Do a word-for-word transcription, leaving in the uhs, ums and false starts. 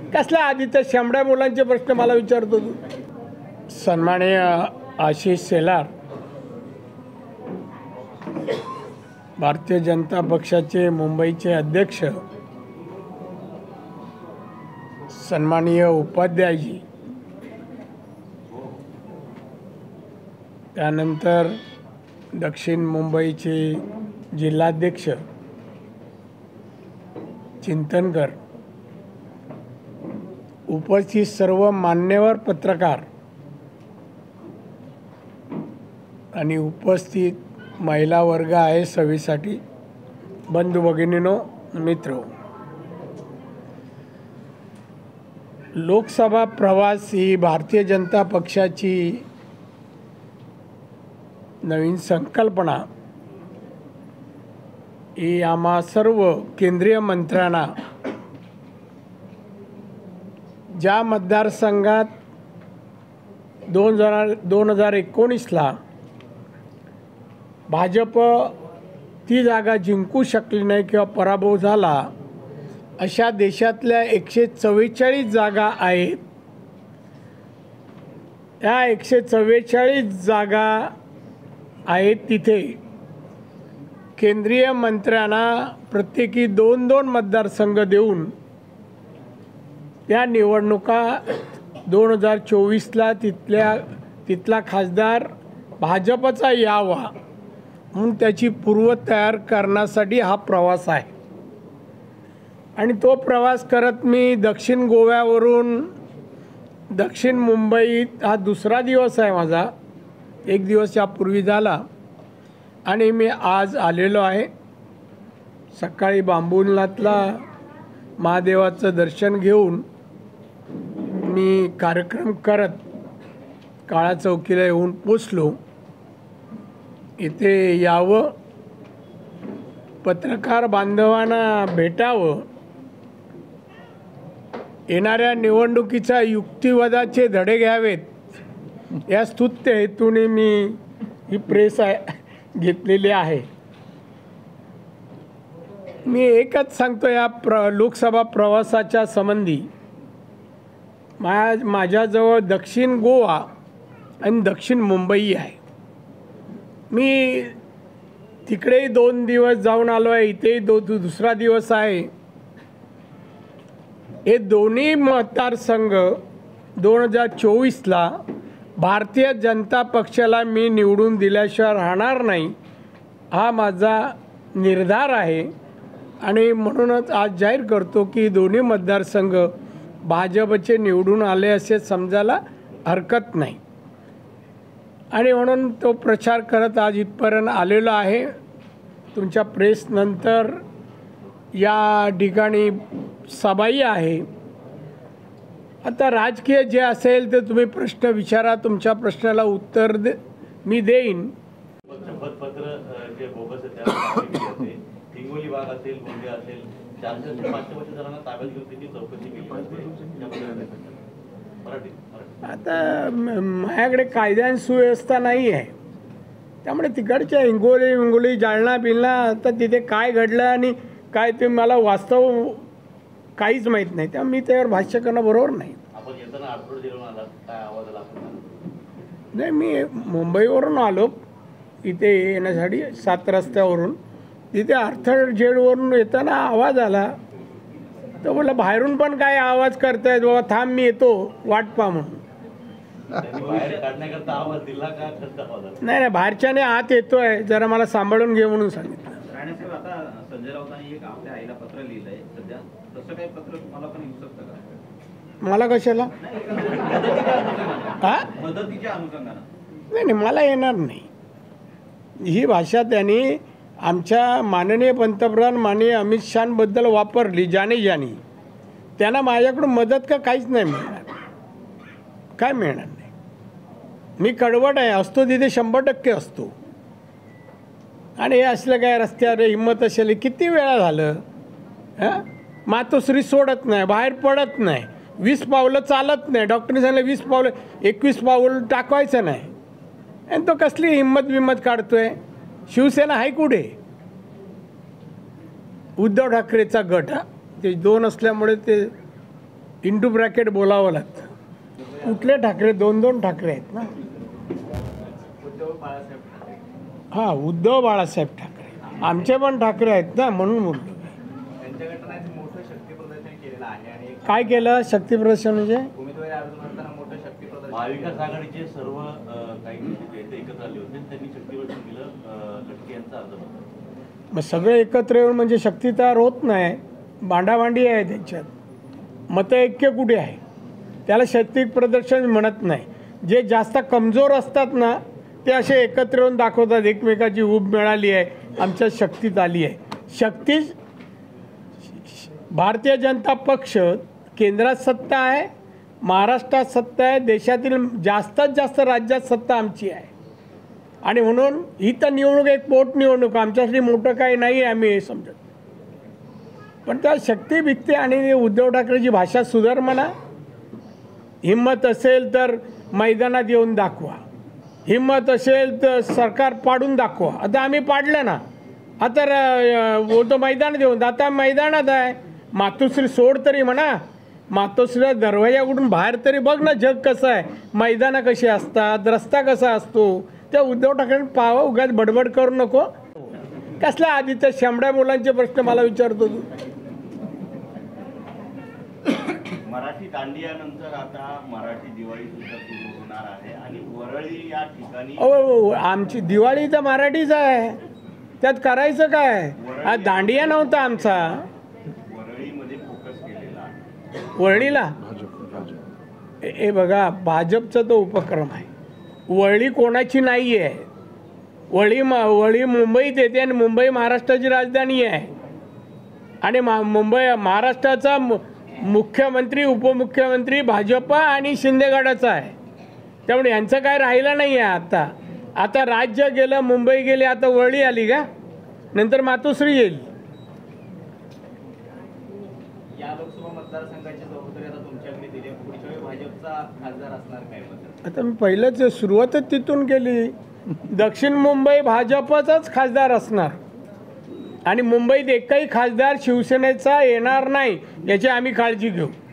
कसला आधी तर शेंबड्या मुलांचे प्रश्न मला विचारतो तू? सन्माननीय आशिष शेलार, भारतीय जनता पक्षाचे मुंबईचे अध्यक्ष, सन्माननीय उपाध्यायजी, त्यानंतर दक्षिण मुंबईचे जिल्हाध्यक्ष चिंतनकर, उपस्थित सर्व मान्यवर पत्रकार आणि उपस्थित महिला वर्ग आहे सभेसाठी, बंधू भगिनीनो, मित्र, लोकसभा प्रवास ही भारतीय जनता पक्षाची नवीन संकल्पना ही आम्हा सर्व केंद्रीय मंत्र्यांना ज्या मतदारसंघात दोन हजार दोन हजार एकोणीसला भाजप ती जागा जिंकू शकली नाही किंवा पराभव झाला, अशा देशातल्या एकशे चव्वेचाळीस जागा आहेत. त्या एकशे चव्वेचाळीस जागा आहेत तिथे केंद्रीय मंत्र्यांना प्रत्येकी दोन दोन मतदारसंघ देऊन त्या निवडणुका दोन हजार चोवीसला तिथल्या तिथला खासदार भाजपचा यावा म्हणून त्याची पूर्वतयार करण्यासाठी हा प्रवास आहे. आणि तो प्रवास करत मी दक्षिण गोव्यावरून दक्षिण मुंबईत हा दुसरा दिवस आहे माझा. एक दिवस यापूर्वी झाला आणि मी आज आलेलो आहे. सकाळी बांबुनाथला महादेवाचं दर्शन घेऊन मी कार्यक्रम करत काळा चौकीला येऊन पोचलो. इथे यावं, पत्रकार बांधवांना भेटावं, येणाऱ्या निवडणुकीच्या युक्तिवादाचे धडे घ्यावेत, या स्तुत्य हेतूने मी ही प्रेस घेतलेली आहे. मी एकच सांगतो, या प्र लोकसभा प्रवासाच्या संबंधी मा माझ्याजवळ दक्षिण गोवा आणि दक्षिण मुंबई आहे. मी तिकडेही दोन दिवस जाऊन आलो आहे, इथेही दो दुसरा दिवस आहे. हे दोन्ही मतदारसंघ दोन हजार चोवीसला भारतीय जनता पक्षाला मी निवडून दिल्याशिवाय राहणार नाही, हा माझा निर्धार आहे. आणि म्हणूनच आज जाहीर करतो की दोन्ही मतदारसंघ भाजपचे निवडून आले असे समजायला हरकत नाही. आणि म्हणून तो प्रचार करत आज इथपर्यंत आलेलो आहे. तुमच्या प्रेसनंतर या ठिकाणी सभाही आहे. आता राजकीय जे असेल ते तुम्ही प्रश्न विचारा, तुमच्या प्रश्नाला उत्तर दे मी देईन. पत्र जे बोगस आहे हिंगोली भाग असेल, गोंदिया असेल, चारशे ते पाचशे वर्ष जणांना ताब्यात घेऊन त्याची चौकशी केली जाते. आता माझ्याकडे कायदा आणि सुव्यवस्था नाही आहे, त्यामुळे तिकडच्या हिंगोली हिंगोली जालना बिलना आता तिथे काय घडलं आणि काय ते मला वास्तव काहीच माहीत नाही, त्यामुळे मी त्यावर भाष्य करणं बरोबर नाही. आपण येताना आठवड जेवण आला काय आवाज आला? नाही, मी मुंबईवरून आलो इथे येण्यासाठी सात रस्त्यावरून. तिथे अर्थर जेडवरून येताना आवाज आला, तर म्हटलं बाहेरून पण काय आवाज करतायत बाबा, थांब मी येतो, वाट पहा म्हणून. नाही नाही, बाहेरच्याने आत येतोय, जरा मला सांभाळून घे म्हणून सांगितलं. आता संजय राऊतांनी एक आपल्या आईला पत्र लिहिलंय सध्या, तसं काही पत्र तुम्हाला पण येऊ शकतं का? मला कशाला? हा, मदतीच्या अनुषंगानं? नाही नाही, मला येणार नाही. ही भाषा त्यांनी आमच्या माननीय पंतप्रधान माननीय अमित शहाबद्दल वापरली जाणे जाणी. त्यांना माझ्याकडून मदत का काहीच नाही मिळणार, काय मिळणार नाही. मी कडवट आहे, असतो तिथे शंभर टक्के असतो. आणि हे असलं काय रस्त्यावर हिंमत असेल, किती वेळा झालं हां, मातोश्री सोडत नाही, बाहेर पडत नाही, वीस पावलं चालत नाही. डॉक्टरने सांगितलं वीस पावलं एकवीस पाऊल टाकवायचं नाही, आणि तो कसली हिंमत बिंमत काढतोय. शिवसेना आहे कुठे? उद्धव ठाकरेचा गट, हा ते दोन असल्यामुळे ते इंटू ब्रॅकेट बोलावं लागतं. कुठले ठाकरे? दोन दोन ठाकरे आहेत ना. उद्धव बाळासाहेब ठाकरे. हां, उद्धव बाळासाहेब ठाकरे आमचे पण ठाकरे आहेत ना, म्हणून बोलतो. त्यांच्या गटाने मोठं शक्ती प्रदर्शन केलेलं आहे आणि एक काय केलं शक्ती प्रदर्शन म्हणजे? उमेदवारी अर्ज भरताना मोठं शक्ती प्रदर्शन. महाविकास आघाडीचे सर्व अ, काही नेते ते एकत्र आले होते, त्यांनी शक्ती प्रदर्शन केलं. अ, लटके यांचा अर्ज भरला. मग सगळे एकत्र येऊन म्हणजे शक्ती तयार होत नाही. भांडाभांडी आहे त्याच्यात. मतऐक्य कुठे आहे? त्याला शक्ती प्रदर्शन म्हणत नाही. जे जास्त कमजोर असतात ना ते असे एकत्र येऊन दाखवतात एकमेकाची ऊब मिळाली आहे, आमच्या शक्तीत आली आहे. शक्ती भारतीय जनता पक्ष केंद्रात सत्ता आहे, महाराष्ट्रात सत्ता आहे, देशातील जास्तीत जास्त राज्यात सत्ता आमची आहे. आणि म्हणून ही तर निवडणूक एक पोट निवडणूक, आमच्यासाठी मोठं काही नाही आहे आम्ही हे समजत. पण त्या शक्ती भिकते आणि उद्धव ठाकरेची भाषा सुधार म्हणा. हिंमत असेल तर मैदानात येऊन दाखवा, हिंमत असेल तर सरकार पाडून दाखवा. आता आम्ही पाडलं ना, आता बोलतो मैदानात येऊन. आता मैदानात आहे. मातोश्री सोड तरी म्हणा, मातोश्रीला दरवाजाकडून बाहेर तरी बघ ना जग कसं आहे, मैदानं कशी असतात, रस्ता कसा असतो. त्या उद्धव ठाकरे पावा, उगाच बडबड करू नको. कसला आधीच्या शेंबड्या मुलांचे प्रश्न मला विचारतो तू. मराठी दांडियानंतर आता मराठी दिवाळी सुद्धा सुरू होणार आहे आणि वरळी या ठिकाणी अहो, आमची दिवाळी तर मराठीच आहे, त्यात करायचं काय? हा दांडिया नव्हता आमचा. वरळीमध्ये फोकस केलेला आहे. वरळीला हे बघा, भाजपचा तो उपक्रम आहे. वरळी कोणाची नाही आहे. वरळी म वरळी मुंबईत येते आणि मुंबई महाराष्ट्राची राजधानी आहे. आणि मा मुंबई महाराष्ट्राचा मु मुख्यमंत्री उपमुख्यमंत्री भाजप आणि शिंदे गटाचा आहे. त्यामुळे यांचं काय राहिलं नाही आहे. आता आता राज्य गेलं, मुंबई गेली, आता वरळी आली का, नंतर मातोश्री येईल. या लोकसभा मतदारसंघाची जबाबदारी आता तुमच्याकडे दिली. पुढच्या वेळी भाजपचा खासदार असणार काय मत? आता मी पहिलंच सुरुवातच तिथून केली. दक्षिण मुंबई भाजपचाच खासदार असणार आणि मुंबईत एकही खासदार शिवसेनेचा येणार नाही याची आम्ही काळजी घेऊ.